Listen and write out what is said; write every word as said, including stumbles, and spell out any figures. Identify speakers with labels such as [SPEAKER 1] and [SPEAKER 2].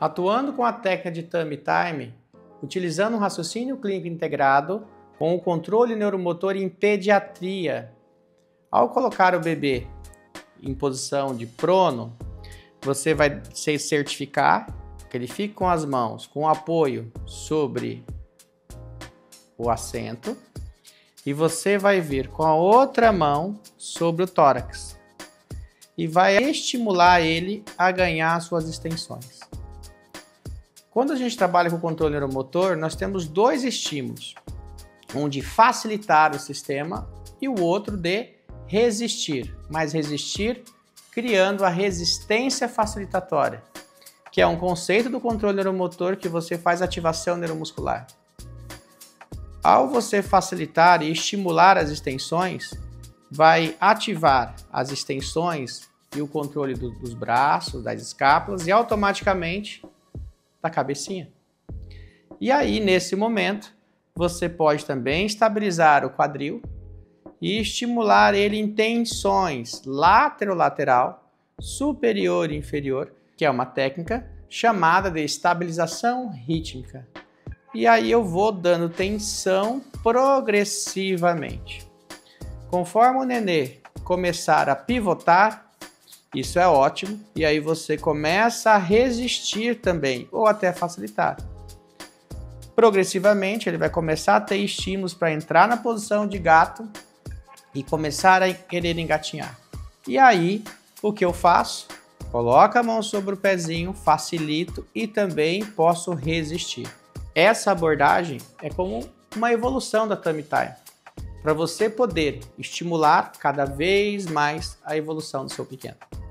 [SPEAKER 1] Atuando com a técnica de Tummy Time, utilizando um raciocínio clínico integrado com o controle neuromotor em pediatria. Ao colocar o bebê em posição de prono, você vai se certificar que ele fique com as mãos com apoio sobre o assento e você vai vir com a outra mão sobre o tórax e vai estimular ele a ganhar suas extensões. Quando a gente trabalha com o controle neuromotor, nós temos dois estímulos, um de facilitar o sistema e o outro de resistir, mas resistir criando a resistência facilitatória, que é um conceito do controle neuromotor que você faz ativação neuromuscular. Ao você facilitar e estimular as extensões, vai ativar as extensões e o controle do, dos braços, das escápulas e automaticamente da cabecinha. E aí, nesse momento, você pode também estabilizar o quadril e estimular ele em tensões laterolateral, superior e inferior, que é uma técnica chamada de estabilização rítmica. E aí eu vou dando tensão progressivamente. Conforme o nenê começar a pivotar, isso é ótimo, e aí você começa a resistir também, ou até facilitar. Progressivamente ele vai começar a ter estímulos para entrar na posição de gato e começar a querer engatinhar. E aí, o que eu faço? Coloco a mão sobre o pezinho, facilito e também posso resistir. Essa abordagem é como uma evolução da Tummy Time, para você poder estimular cada vez mais a evolução do seu pequeno.